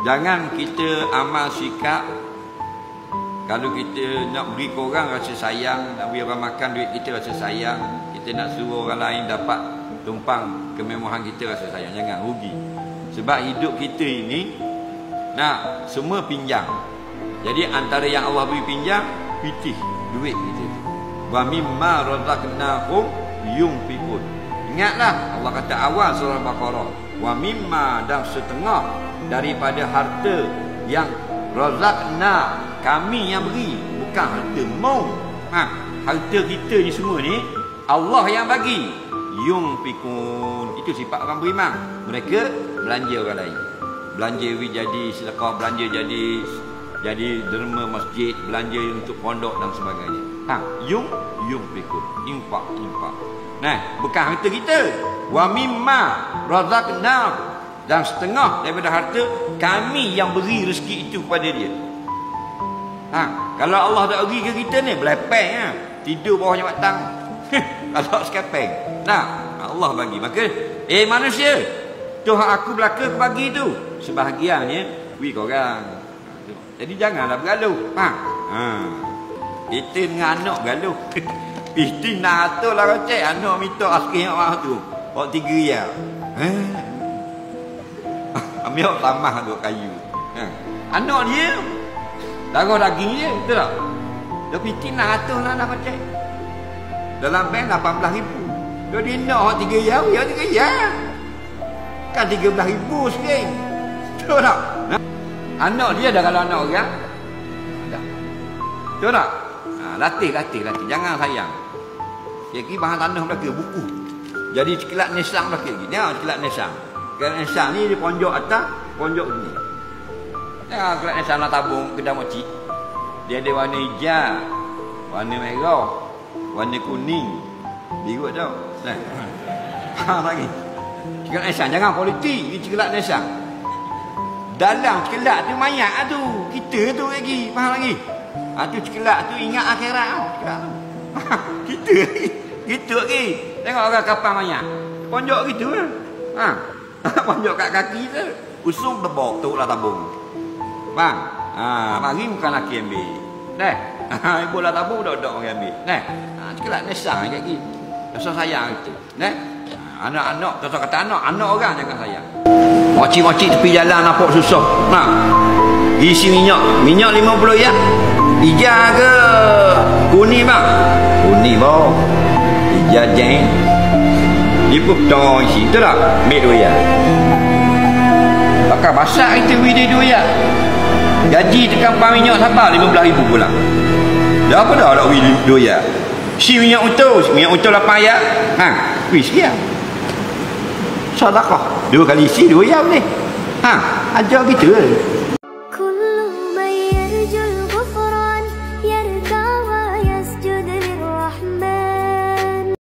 Jangan kita amal sikap. Kalau kita nak beri korang rasa sayang, nak beri orang makan duit kita rasa sayang, kita nak suruh orang lain dapat tumpang kemewahan kita rasa sayang. Jangan, rugi. Sebab hidup kita ini nak semua pinjam. Jadi antara yang Allah beri pinjam, pitih duit kita. Wa mimma razaqnahum yunfiqun. Ingatlah Allah kata awal surah Baqarah, wa mimma, dan setengah daripada harta yang razaqna, kami yang beri, bukan harta mau. Harta kita ni semua ni Allah yang bagi. Yunfiqun, itu sifat orang beriman. Mereka belanja orang lain. Belanja jadi sedekah, belanja jadi derma masjid, belanja untuk pondok dan sebagainya. Yunfiqun, infak. Nah, bukan harta kita. Wa mimma razaqna, dan setengah daripada harta kami yang beri rezeki itu kepada dia. Kalau Allah tak beri ke kita ni belepeng, tidur bawahnya batang. Kalau sekepeng. Allah bagi. Maka manusia, Tuhan aku belaka bagi tu, sebahagiannya beri korang. Jadi janganlah bergaluh. Kita dengan anak bergaluh. Piti nak atur lah kocek. Anak minta askih orang tu. Bawa 3 riyal. Ambil tamah tu kayu. Anak dia darah daging dia, betul tak? Dia piti nak atur lah nak kocek. Dalam bank 18,000. Dia nak 3 riyal, ya 3 riyal. Kan 13,000 sekian. Betul tak? Anak dia dah kalau anak orang. Betul tak? Latih. Jangan sayang. Kaki bahan tanah belaka, buku. Jadi cekelat nesang belaka lagi. Ni cekelat nesang. Cekelat nesang ni dia ponjok atas, ponjok ni. Cekelat nesang nak tabung kedai mochi. Dia ada warna hijau, warna merah, warna kuning, biru tau. Lagi. Cekelat nesang, jangan politik. Ni cekelat nesang. Dalam cekelat tu mayat tu. Kita tu lagi, faham lagi? Tu cekelat tu ingat akhirat tu. Cekelat tu. Kita lagi. Gitu lagi. Tengok orang kapal mayat. Ponjok gitu lah. Ponjok kat kaki tu. Usung tebok tu lah tabung. Bang. Mari bukan laki ambil. Dah. Ibu lah tabung duduk orang ambil. Dah. Cekelat nesang lagi. Rasa sayang itu. Dah. Anak-anak, tak kata anak orang jangan sayang. Moci-moci tepi jalan nampak susah. Isi minyak 50 ya. Hijau ke kuning bang? Kuning bang. Hijau jeng. Dia pun tong isi, betul tak? Ambil 2 ya. Takkan masak kita beri dia 2 ya. Gaji tekan pam minyak sabar 15,000 pulang. Dah apa dah nak beri 2 ya? Si minyak utuh 8 ya. Beri sekian. Sedekah 2 kali isi 2 ya boleh. Ajar kita.